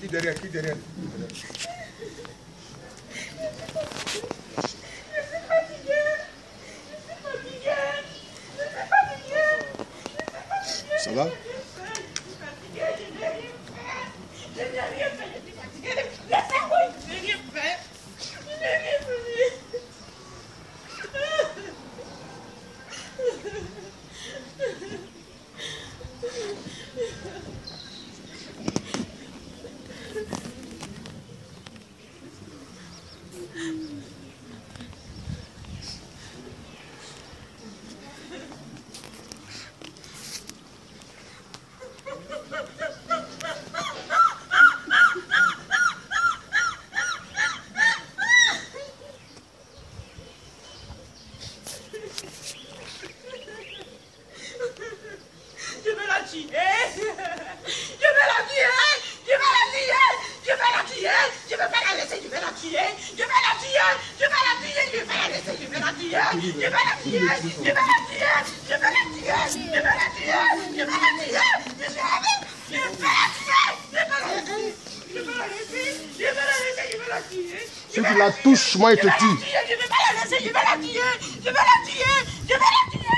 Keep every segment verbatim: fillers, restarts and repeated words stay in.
Qui derrière, qui derrière? Ça va? Si tu la touches, moi je te tue. Je vais pas la laisser, je vais la tuer, je vais la tuer, je vais la tuer.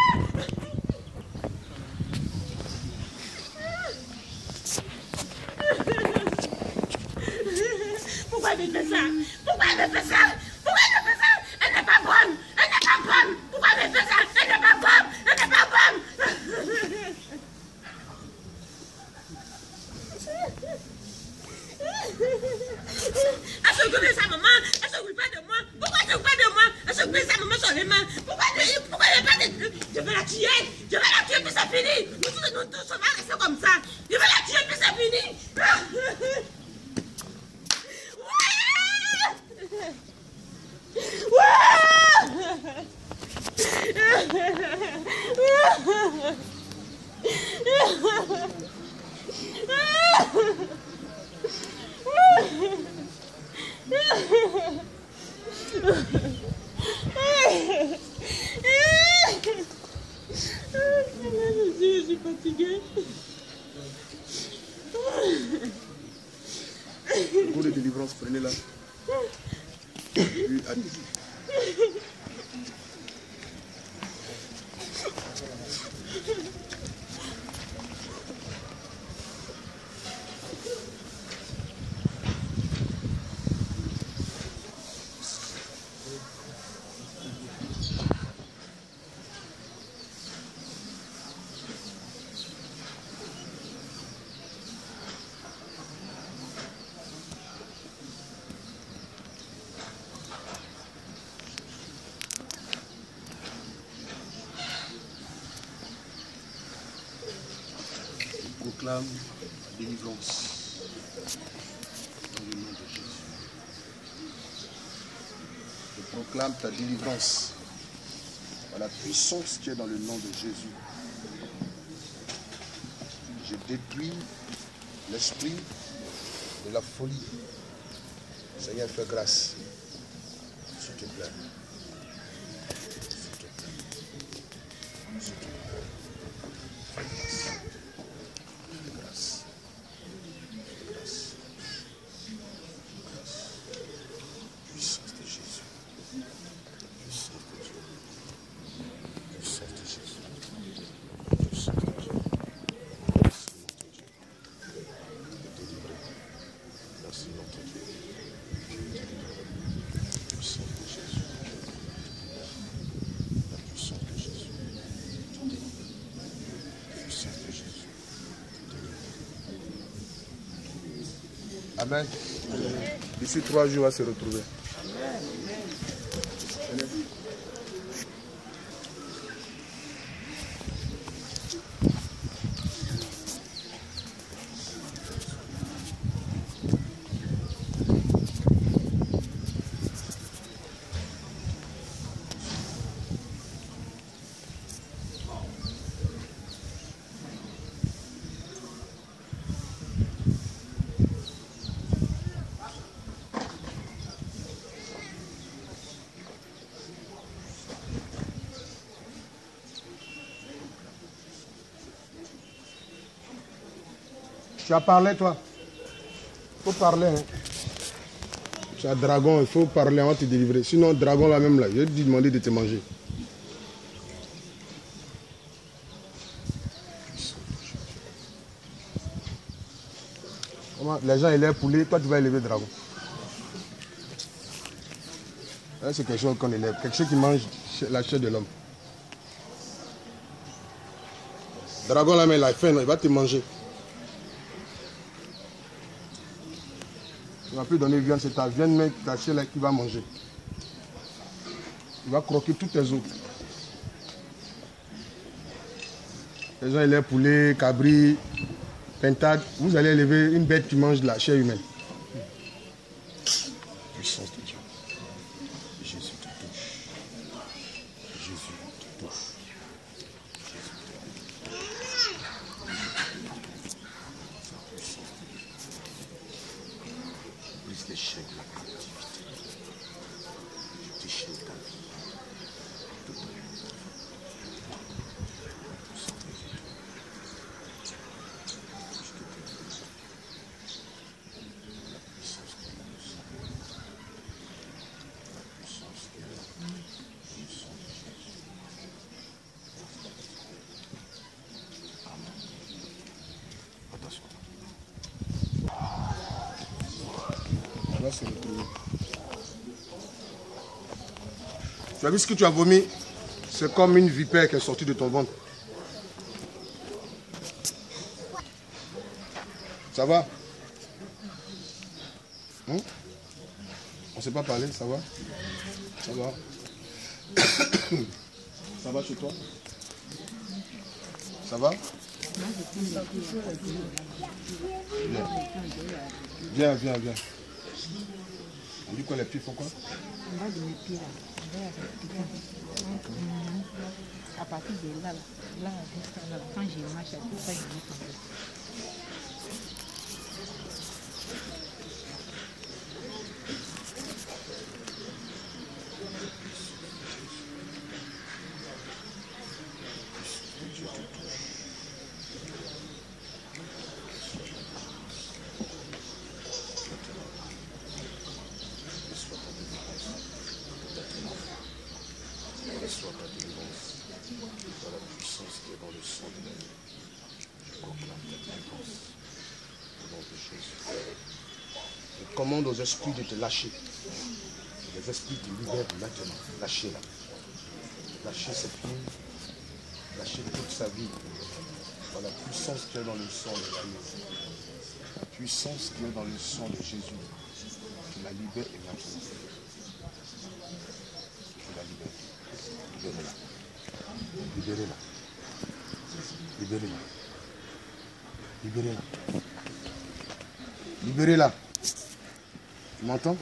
Pourquoi elle me fait ça? Pourquoi elle me fait ça? Pourquoi elle me fait ça? Elle n'est pas bonne, elle n'est pas bonne. Pourquoi elle me fait ça? Elle n'est pas bonne, elle n'est pas bonne. Elle s'occupe de sa maman, elle s'occupe pas de moi. Pourquoi elle s'occupe pas de moi? Elle s'occupe de sa maman sur les mains. Pourquoi elle pourquoi elle pas de... Je vais la tuer, je vais la tuer puis c'est fini. Nous tous, nous tous, on va rester comme ça. Je vais la tuer puis c'est fini. Je suis fatiguée. Pour de délivrance, prenez-la. Puis, allez-y. Proclame la délivrance dans le nom de Jésus. Je proclame ta délivrance par la puissance qui est dans le nom de Jésus. Je détruis l'esprit de la folie. Seigneur, fais grâce. S'il te plaît. S'il te plaît. S'il te plaît. Fais grâce. Amen. D'ici trois jours, on va se retrouver. Tu as parlé, toi? faut parler. Hein. Tu as dragon, il faut parler avant de te délivrer. Sinon, dragon là même là, je vais te demander de te manger. Comment les gens élèvent poulet, toi tu vas élever dragon. C'est quelque chose qu'on élève, quelque chose qui mange la chair de l'homme. Dragon là, mais il a faim, il va te manger. Il ne va plus donner viande, c'est ta viande, mais ta chair là qui va manger. Il va croquer toutes tes os. Les gens élèvent poulet, cabri, pintade. Vous allez élever une bête qui mange de la chair humaine. Puissance de Dieu. Jésus te touche. Jésus te touche. Brise les chaînes de la captivité. Je déchaîne ta vie. Tout ta vie. Tu as vu ce que tu as vomi? C'est comme une vipère qui est sortie de ton ventre. Ça va? Hein? On ne s'est pas parlé, ça va? Ça va? Ça va chez toi? Ça va? Viens, viens, viens. On dit quoi, les pieds font quoi? On va de mes pieds là. À partir de là, là, là, là, quand je marche, tout ça, je vais tomber. Commande aux esprits de te lâcher. Les esprits te libèrent maintenant. Lâchez-la. Lâchez cette fille. Lâchez toute sa vie. Dans la puissance qui est dans le sang de Jésus. La puissance qui est dans le sang de Jésus. Tu la libères et maintenant. Tu la libères. Libérez-la. Libérez-la. Libérez-la. Libérez-la. Libérez-la. Tu m'entends?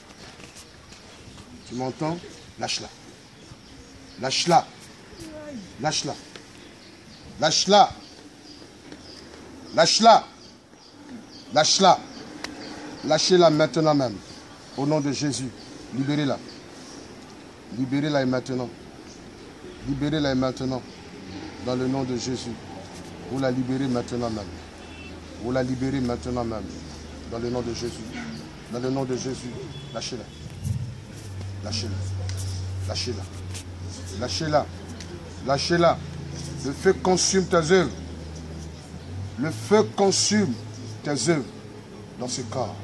Tu m'entends? Lâche-la. Lâche-la. Lâche-la. Lâche-la. Lâche-la. Lâche-la. Lâchez-la maintenant même. Au nom de Jésus. Libérez-la. Libérez-la maintenant. Libérez-la maintenant. Dans le nom de Jésus. Vous la libérez maintenant même. Vous la libérez maintenant même. Dans le nom de Jésus. Dans le nom de Jésus, lâchez-la. Lâchez-la. Lâchez-la. Lâchez-la. Lâchez-la. Le feu consume tes œuvres. Le feu consume tes œuvres dans ce corps.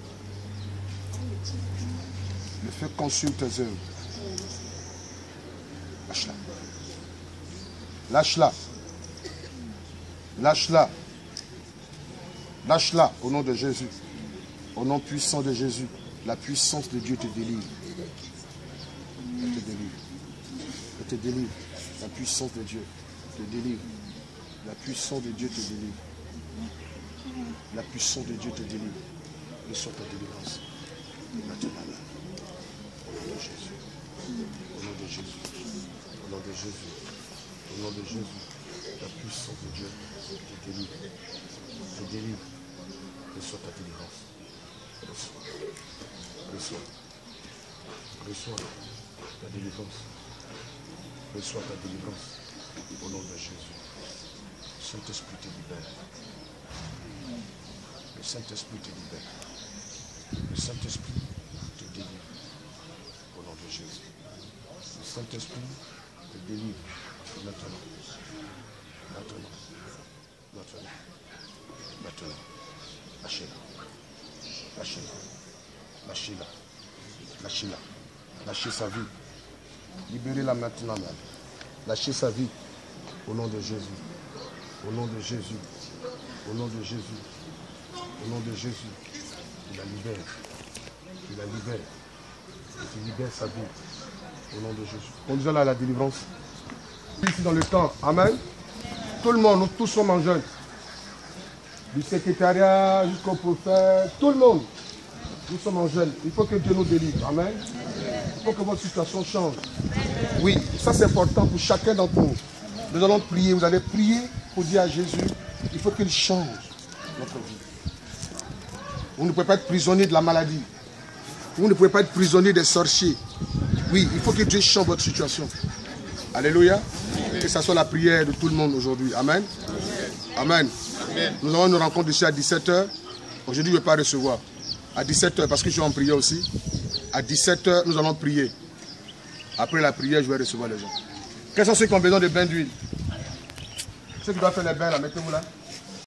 Le feu consume tes œuvres. Lâche-la. Lâche-la. Lâche-la. Lâche-la au nom de Jésus. Au nom puissant de Jésus, la puissance de Dieu te délivre. Elle te délivre. Elle te délivre. La puissance de Dieu te délivre. La puissance de Dieu te délivre. La puissance de Dieu te délivre. Reçois ta délivrance. Maintenant, là. Au nom de Jésus. Au nom de Jésus. Au nom de Jésus. Au nom de Jésus. La puissance de Dieu te délivre. Te délivre. Reçois ta délivrance. Reçois. Reçois. Reçois ta délivrance. Reçois ta délivrance. Au nom de Jésus. Saint-Esprit te libère. Le Saint-Esprit te libère. Le Saint-Esprit te délivre. Au nom de Jésus. Le Saint-Esprit te délivre. Maintenant. Maintenant. Maintenant. Maintenant. Lâchez-la. Lâchez-la. Lâchez-la. Lâchez-la. Lâchez sa vie. Libérez-la maintenant, même. Lâchez sa vie. Au nom de Jésus. Au nom de Jésus. Au nom de Jésus. Au nom de Jésus. Tu la libères. Tu la libères. Tu libères sa vie. Au nom de Jésus. Conduisons-la à la délivrance. Ici dans le temps. Amen. Tout le monde, nous tous sommes en jeûne. Du secrétariat jusqu'au prophète. Tout le monde. Nous sommes en jeûne. Il faut que Dieu nous délivre. Amen. Il faut que votre situation change. Oui, ça c'est important pour chacun d'entre nous. Nous allons prier. Vous allez prier pour dire à Jésus, il faut qu'il change notre vie. Vous ne pouvez pas être prisonnier de la maladie. Vous ne pouvez pas être prisonnier des sorciers. Oui, il faut que Dieu change votre situation. Alléluia. Que ce soit la prière de tout le monde aujourd'hui. Amen. Amen. Amen. Nous avons une rencontre ici à dix-sept heures. Aujourd'hui, je ne vais pas recevoir. À dix-sept heures, parce que je suis en prière aussi. À dix-sept heures, nous allons prier. Après la prière, je vais recevoir les gens. Quels sont ceux qui ont besoin de bain d'huile? Ceux qui doivent faire les bains, là, mettez-vous là.